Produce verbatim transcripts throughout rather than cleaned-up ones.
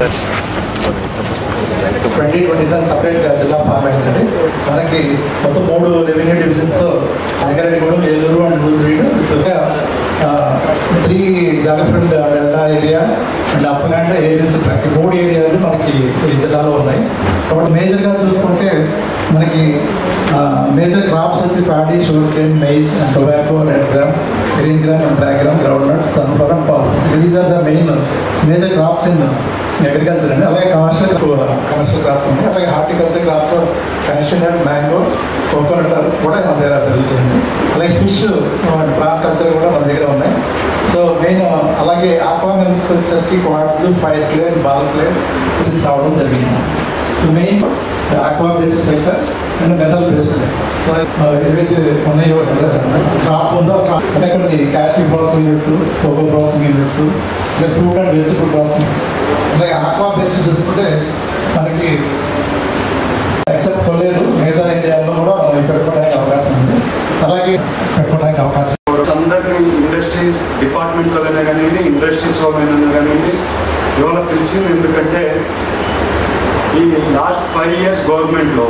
Twenty twenty సపరేట్గా జిల్లా form అయిందండి. మనకి మొత్తం మూడు రెవెన్యూ డివిజన్స్తో జంగారెడ్డిగూడెం, ఏలూరు అండ్ లూజివీడు ఇంకా three geographical delta area and upland agency tract ఈ మూడు ఏరియాలు మనకి ఈ జిల్లాలో ఉన్నాయి. కాబట్టి మేజర్గా చూసుకుంటే మనకి మేజర్ క్రాప్స్ వచ్చి paddy, sugarcane, maize and tobacco, red gram, green gram and black gram, groundnut, sunflower, pulses. These are the main major crops in agriculture అండి. అలాగే కమర్షియల్ కమర్షియల్ క్రాప్స్ ఉన్నాయి. అలాగే horticulture crops cashew nut, mango, coconut కూడా మన దగ్గర దొరుకుతుంది. అలాగే fish and PRAN culture కూడా మన దగ్గర ఉన్నాయి. సో మెయిన్ అలాగే ఆక్వా మిల్క్స్ వచ్చేసరికి quartz, fire clay and ball clay వచ్చేసి రావడం జరిగింది. So main aqua based sector and metal based sector. So ఏవైతే ఉన్నాయో క్రాప్ ఉందో క్రాప్ అంటే కొన్ని క్యాషూ ప్రాసెసింగ్ యూనిట్లు, కోకో ప్రాసెసింగ్ యూనిట్స్, ఇంకా ఫ్రూట్ అండ్ వెజిటబుల్ ప్రాసెసింగ్. అలాగే ఆక్వా బేస్డ్ చూసుకుంటే మనకి ఎక్సెప్ట్ కొల్లేరు మిగతా ఏరియాలో కూడా మనం పెట్టుకోవడానికి అవకాశం ఉంది. అలాగే పెట్టుకోవడానికి అవకాశం అందరినీ ఇండస్ట్రీస్ డిపార్ట్మెంట్ వాళ్ళైనా కానివ్వండి, ఇండస్ట్రీస్ వాళ్ళైనా కానివ్వండి ఇవాళ పిలిచింది ఎందుకంటే ఈ లాస్ట్ ఫైవ్ ఇయర్స్ గవర్నమెంట్లో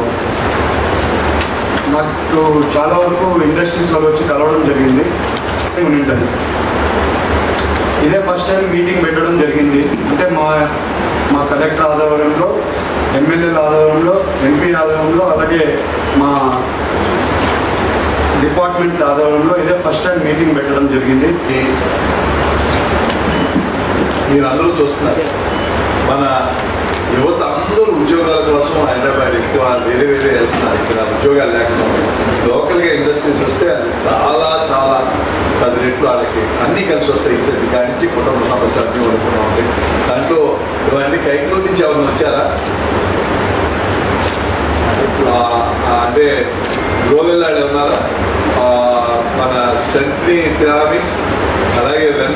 నాకు చాలా వరకు ఇండస్ట్రీస్ వాళ్ళు వచ్చి కలవడం జరిగింది ఉంటుంది. ఇదే ఫస్ట్ టైం మీటింగ్ పెట్టడం జరిగింది. అంటే మా మా కలెక్టర్ ఆధ్వర్యంలో, ఎమ్మెల్యేల ఆధ్వర్యంలో, ఎంపీ ఆధ్వర్యంలో, అలాగే మా డిపార్ట్మెంట్ ఆధ్వర్యంలో ఇదే ఫస్ట్ టైం మీటింగ్ పెట్టడం జరిగింది. మీరు అందరూ చూస్తున్నారు మన యువత అందరూ ఉద్యోగాల కోసం హైదరాబాద్ ఎక్కువ వేరే వేరే వెళ్తున్నారు. ఇక్కడ ఉద్యోగాలు లేకుండా లోకల్గా ఇండస్ట్రీస్ వస్తే అది చాలా చాలా పది రెట్లు వాళ్ళకి అన్నీ కలిసి వస్తాయి. ఇంటి కాడి నుంచి కుటుంబ సమస్యలు అన్నీ వండుకున్నా ఉంటాయి. దాంట్లో ఇవన్నీ కైకులో నుంచి ఎవరిని వచ్చారా అంటే గోవెల్లాడు ఉన్నారా, మన సెంట్రీ సిరామిక్స్, అలాగే వెన్న,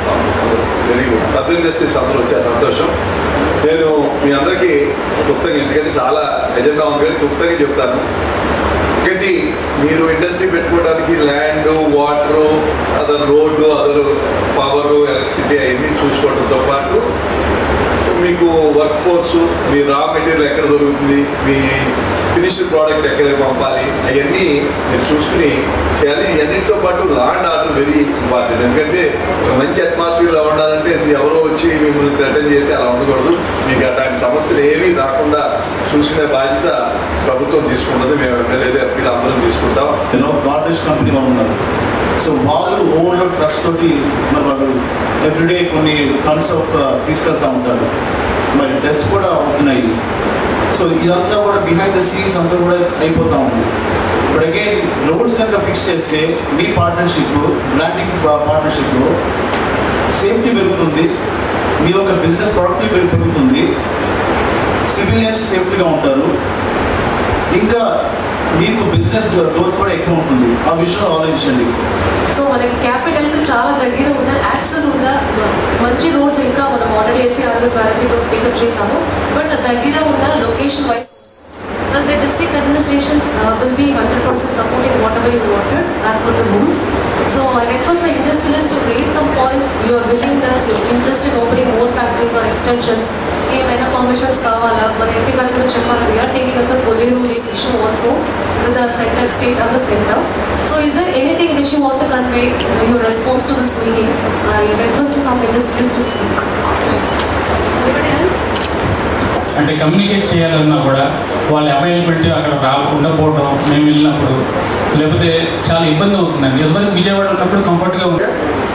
వెరీ గుడ్ పెద్ద ఇండస్ట్రీస్ అందరూ వచ్చారు. సంతోషం. నేను మీ అందరికీ క్లుప్తంగా, ఎందుకంటే చాలా ఎజెండా ఉంది కానీ క్లుప్తంగా చెప్తాను. ఒకటి, మీరు ఇండస్ట్రీ పెట్టుకోవడానికి land, water, other road, other power, electricity అవన్నీ చూసుకోవడంతో పాటు మీకు వర్క్ ఫోర్సు, మీ రా మెటీరియల్ ఎక్కడ దొరుకుతుంది, మీ ఫినిష్డ్ ప్రోడక్ట్ ఎక్కడికి పంపాలి, అవన్నీ మీరు చూసుకుని చేయాలి. ఇవన్నిటితో పాటు law and order very important. ఎందుకంటే మంచి అట్మాస్ఫియర్లో ఉండాలంటే ఎవరో వచ్చి మిమ్మల్ని థ్రెటన్ చేసి అలా ఉండకూడదు. మీకు అలాంటి సమస్యలు ఏమీ రాకుండా చూసుకునే బాధ్యత ప్రభుత్వం తీసుకుంటుంది. మేము ఎమ్మెల్యేలు, ఎంపీలు అందరం తీసుకుంటాం. గార్బేజ్ కంపెనీ వాళ్ళు ఉన్నారు. సో వాళ్ళు ఓవర్లోడ్ ట్రక్స్ తోటి మరి వాళ్ళు ఎవ్రీడే కొన్ని టన్స్ ఆఫ్ తీసుకెళ్తూ ఉంటారు. మరి డెత్స్ కూడా అవుతున్నాయి. సో ఇదంతా కూడా బిహైండ్ ద సీన్స్ అంతా కూడా అయిపోతూ ఉంది. ఇప్పుడు అగైన్ రోడ్స్ కనుక ఫిక్స్ చేస్తే మీ పార్ట్నర్షిప్, బ్రాండింగ్ పార్ట్నర్షిప్లో సేఫ్టీ పెరుగుతుంది, మీ యొక్క బిజినెస్ ప్రొడక్టివ్ పెరుగుతుంది, సివిలియన్స్ సేఫ్టీగా ఉంటారు, ఇంకా మీకు బిజినెస్ గ్రోత్ కూడా ఎక్కువ ఉంటుంది. ఆ విషయంలో ఆలోచించండి. సో మనకి క్యాపిటల్కి చాలా దగ్గర ఉన్న యాక్సెస్ ఉన్న మంచి రోడ్స్ ఇంకా మనం ఆల్రెడీ ఎస్సీఆర్ ప్రారంభిలో పికప్ చేశాము. బట్ దగ్గర ఉన్న location wise the district administration uh, will be one hundred percent supporting whatever you wanted as per the rules. So I request the industrialists to raise some points, your willingness, your interest in opening more factories or extensions. ఏమైనా permissions కావాలా, మన MP గారు కూడా చెప్పారు, we are taking up the Koleru issue also with the center, state and the center. So is there anything which you want to convey uh, your response to this meeting? I request some industrialists to speak. Anybody else? అంటే communicate చేయాలన్నా కూడా వాళ్ళ availability అక్కడ రాకుండా పోవడం, మేము వెళ్ళినప్పుడు లేకపోతే చాలా ఇబ్బంది అవుతుందండి. ఎందుకంటే విజయవాడ ఉన్నప్పుడు కంఫర్ట్గా ఉంది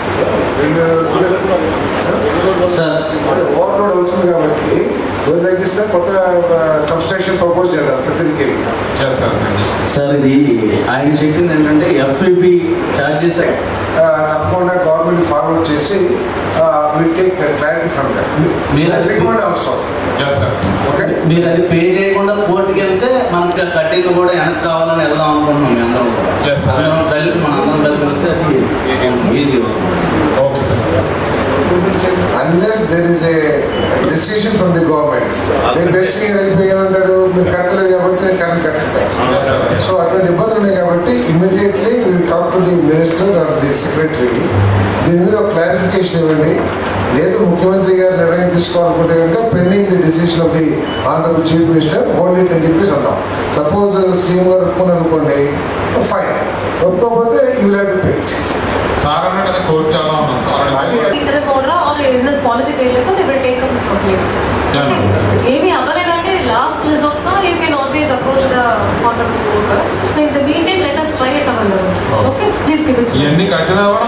సార్. ఓవర్లోడ్ అవుతుంది కాబట్టి రోజు తగ్గిస్తే కొత్త సబ్స్టేషన్ ప్రపోజ్ చేద్దాం ప్రతికి సార్. ఇది ఆయన చెప్పింది ఏంటంటే ఎఫ్ఐపి ఛార్జెస్ తప్పకుండా గవర్నమెంట్ ఫార్వర్డ్ చేసి will take clarity from that. మీరు రికమెండ్ అవసరం ఓకే. మీరు అది పే చేయకుండా కోర్టుకి వెళ్తే మనకి కట్టింది కూడా వెనక్కి కావాలని వెళ్దాం అనుకుంటున్నాం. మేము అందరం కూడా కలిపి మన అందరం కలిపి వెళ్తే అది ఈజీ అవుతుంది. Okay sir. Unless there is a decision from the government, they basically వెళ్ళిపోయారు, మీరు కట్టలేదు కాబట్టి నేను కరెంట్ కట్టండి. సో అటువంటి ఇబ్బందులు ఉన్నాయి కాబట్టి immediately will talk to the minister or the secretary. దీని మీద ఒక క్లారిఫికేషన్ ఇవ్వండి. లేదు ముఖ్యమంత్రి గారు నిర్ణయం తీసుకోవాలనుకుంటే కనుక pending the decision of the honourable chief minister hold it అని చెప్పేసి అన్నాం. సపోజ్ సీఎం గారు ఒప్పుకుని అనుకోండి, ఫైన్. ఒప్పుకోకపోతే you have to pay it. Sir అన్నట్టు కోర్టు పాలసీ ఏమి అవ్వలేదంటే లాస్ట్ రిజార్ట్ గా you can always approach the honourable court. So in the mean time let us try it our okay please give it. ఎన్ని కట్టినా